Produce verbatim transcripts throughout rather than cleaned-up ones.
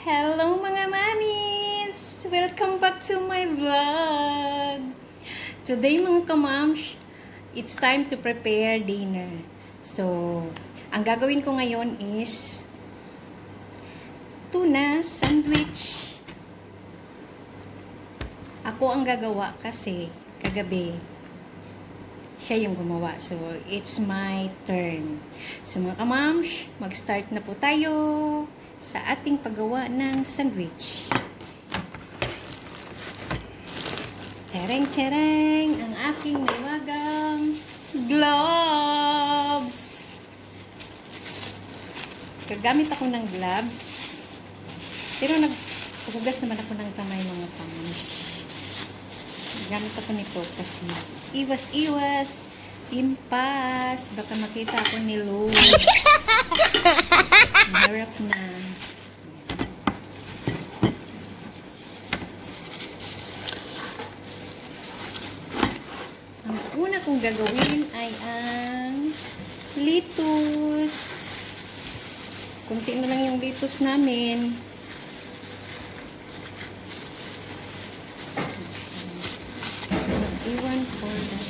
Hello mga mamis! Welcome back to my vlog! Today mga kamams, it's time to prepare dinner. So, ang gagawin ko ngayon is tuna sandwich. Ako ang gagawa kasi kagabi siya yung gumawa. So, it's my turn. So mga kamams, mag-start na po tayo sa ating paggawa ng sandwich. Tereng-tereng ang aking niwagang gloves. Gagamit ako ng gloves. Pero nagpugas naman ako ng kamay mga kamay. Gamit ako nito kasi iwas-iwas, impas. Baka makita ako ni Luz. Harap na. Ang una kong gagawin ay ang lettuce. Kunti na lang yung lettuce namin. So, iwan for that.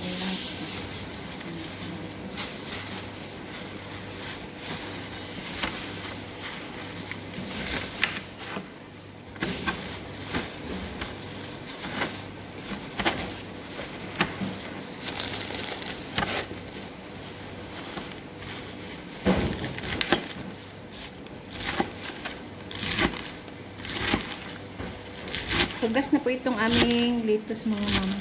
Tugas na po itong aming lettuce mga mama.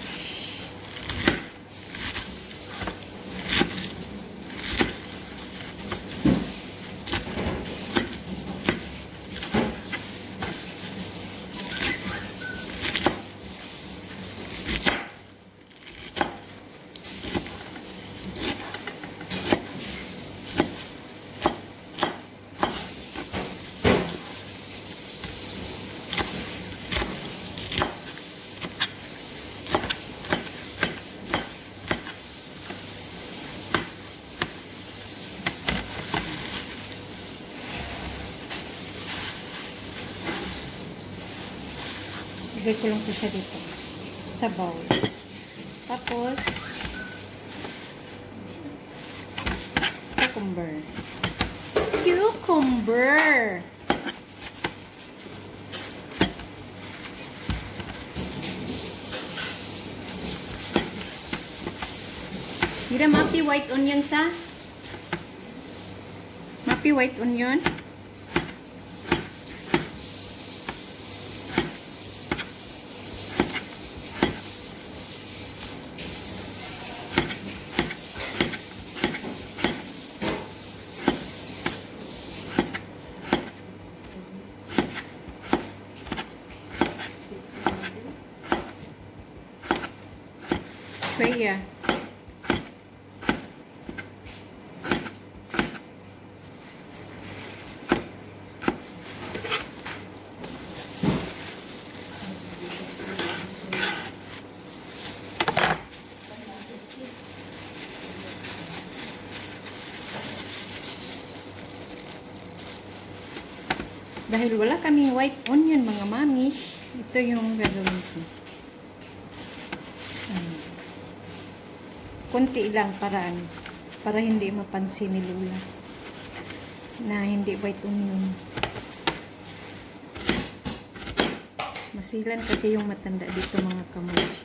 Ilagay ko lang po siya dito sa bowl. Tapos cucumber. Cucumber! Mira, mapi white onion sa? Mapi white onion? Freya. Dahil wala kaming white onion mga mami, ito yung gagawin ko. Kunti lang para para hindi mapansin ni Lula na hindi white onion. Masilan kasi yung matanda dito mga kamosh.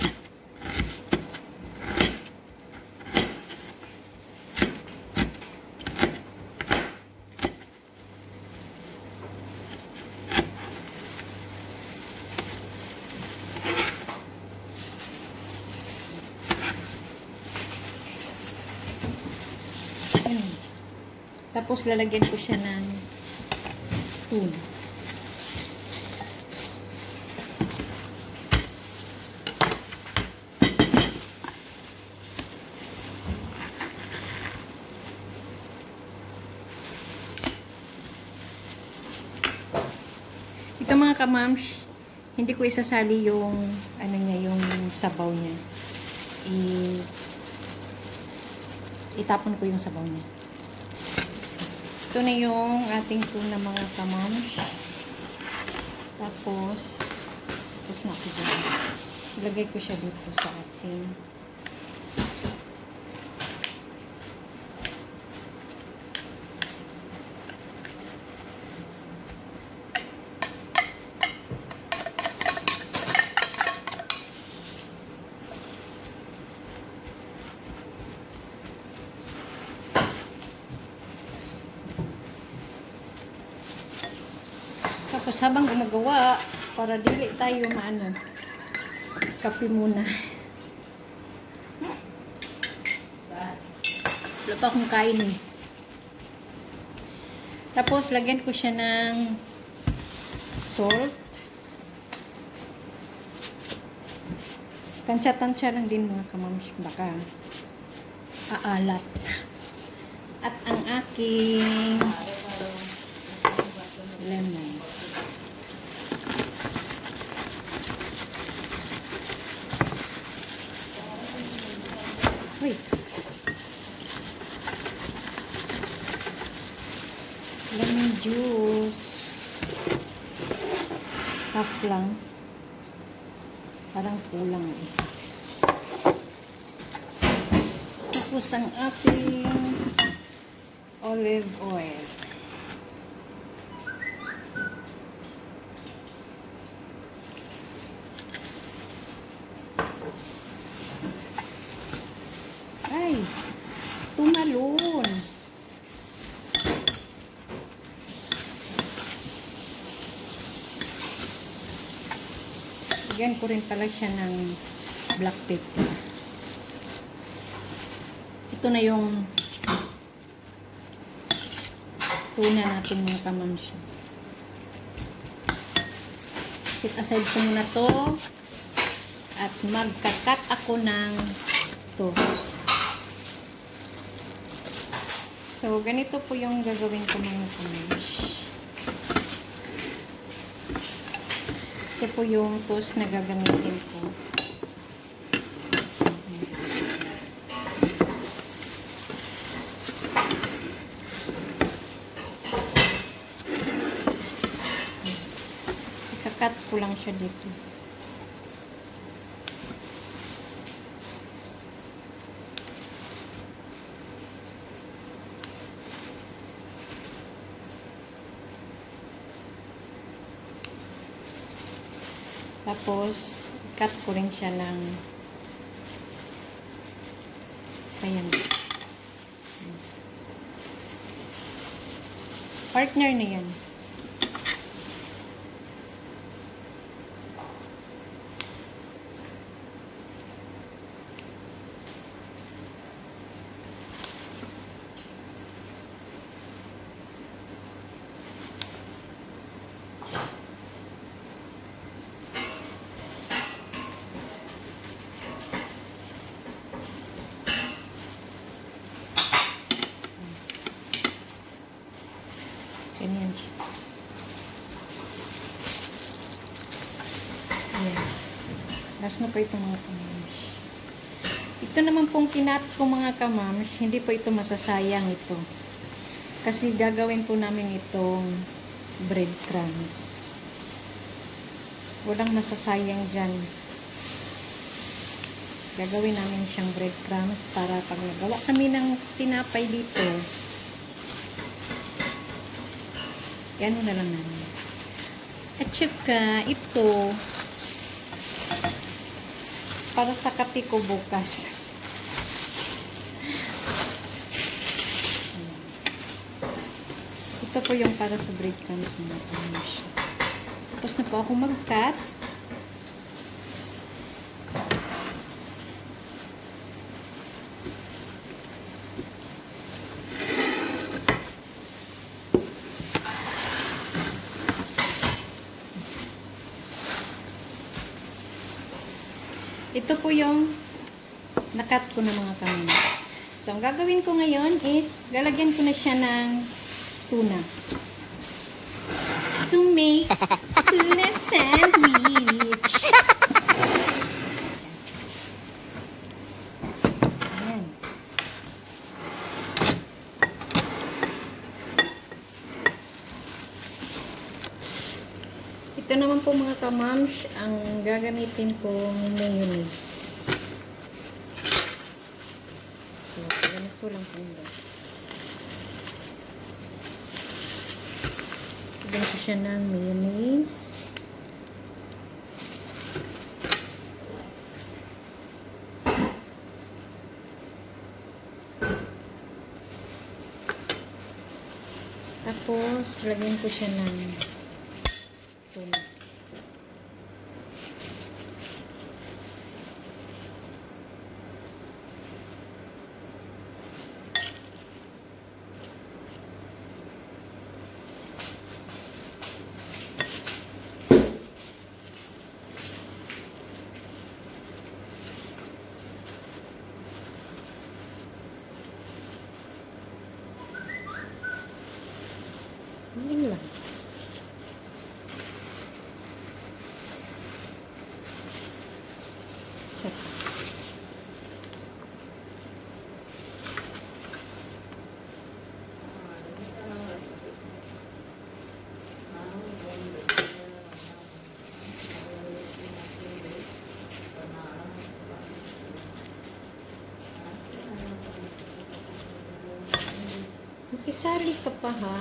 Tapos lalagyan ko siya ng tuna. Ito mga kamams, hindi ko isasali yung ano niya, yung sabaw niya. I itapon ko yung sabaw niya. Ito na yung ating tuna mga kamams. Tapos, tapos na ako dyan. Ilagay ko siya dito sa ating Tapos habang gumagawa, para dili tayo maano, kape muna. Wala pa akong kain eh. Tapos lagyan ko siya ng salt. Tansya-tansya lang din mga kamams, baka aalat. At ang aking lemon. Wait. Lemon juice. Half lang. Parang kulang eh. Tapos ang ating olive oil. Ay, tumalon. Lagyan ko rin pala siya ng black pepper. Ito na yung tuna natin mga kamams. Set aside ko muna to at magkakat ako ng toast. So, ganito po yung gagawin ko mga kamams. Ito po yung toast na gagamitin ko. Ikakat ko lang siya dito. Tapos, cut ko rin siya ng ayan. Partner na yan. Ganyan siya. Ayan. Last na po ito mga kamams. Ito naman pong kinat ko mga kamams, hindi po ito masasayang ito. Kasi gagawin po namin itong breadcrumbs. Walang masasayang dyan. Gagawin namin siyang breadcrumbs para pag nagawa kami ng tinapay dito, yan na lang namin. At saka, ito, para sa kape ko bukas. Ito po yung para sa breadcrumbs mga kamams. Tapos na po ako mag-cut. Ito po yung nakat ko na mga kamams. So, ang gagawin ko ngayon is, lalagyan ko na siya ng tuna. To make tuna sandwich. Ayan. Ito naman po mga kamams, ang gagamitin kong mayonnaise. So, ganito lang po yun. Lagyan ko siya ng mayonnaise. Tapos, lagyan ko siya ng tuna. Yun lang. Saka. Makisali ka pa ha?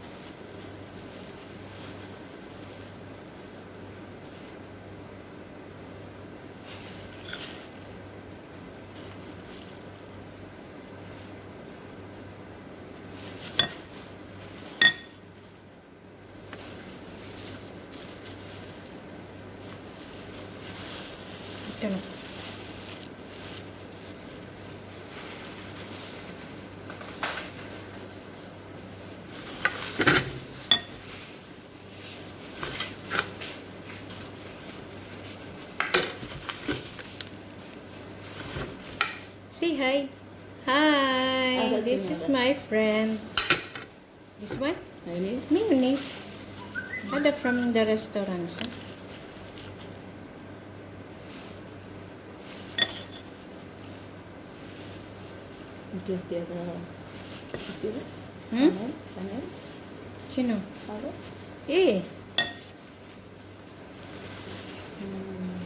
Ito na. Say hi. Hi. Ah, This is my friend. This one? Mayonnaise? Mayonnaise. Ada from the restaurants. Huh? Dia tiada. Tiada. Hmm? Sanel, Sanel. Sino? Ada. Eh. Hmm.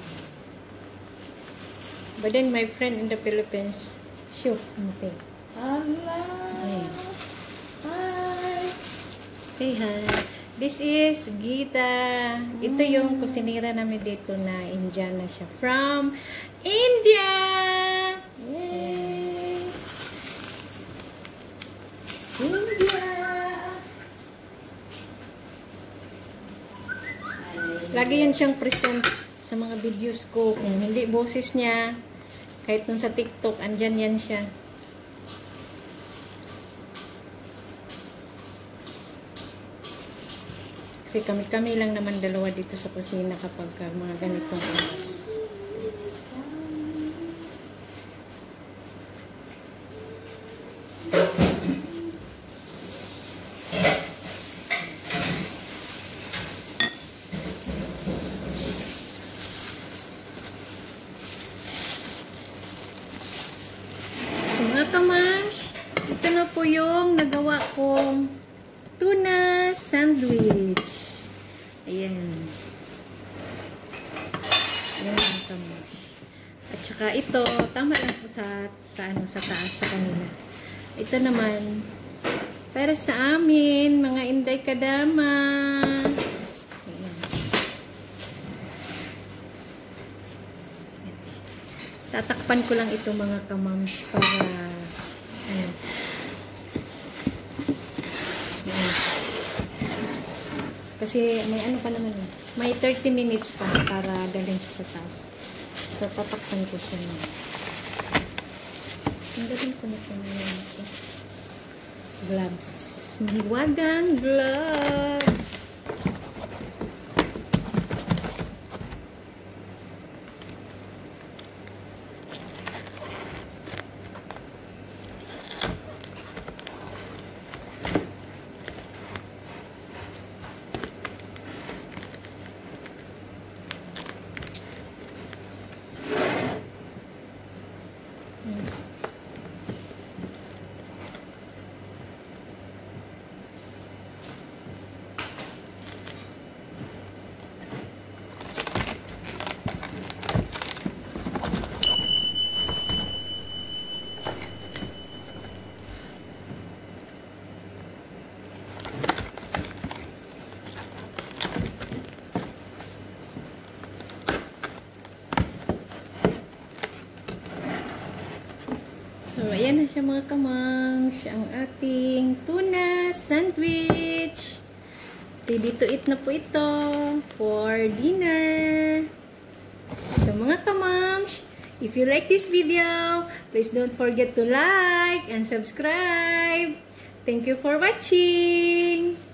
But then my friend in the Philippines, show okay. Allah. Hey. Hi. Say hi. This is Gita. Ito yung kusinira namin dito na Indiana siya. From India! Yay. India. Lagi yan siyang present sa mga videos ko. Kung hindi boses niya, kahit nung sa TikTok, andyan yan siya. Kasi kami-kami lang naman dalawa dito sa kusina kapag uh, mga ganitong oras. So mga kamams, ito na po yung nagawa kong tuna sandwich. Ayan. Ayan mga kamams. At saka ito, tama lang po sa, sa, ano, sa taas sa kanila. Ito naman, para sa amin, mga Inday Kadama. Ayan. Tatakpan ko lang ito mga kamams para ano. Ayan. Kasi may ano pa naman eh. May thirty minutes pa para dalhin siya sa taas. So, tatakpan ko siya na. Ang galing ko na ito ngayon ito. Gloves. Mahiwagang gloves. siya mga kamams. Ang ating tuna sandwich. Ready to eat na po ito for dinner. So mga kamams, if you like this video, please don't forget to like and subscribe. Thank you for watching.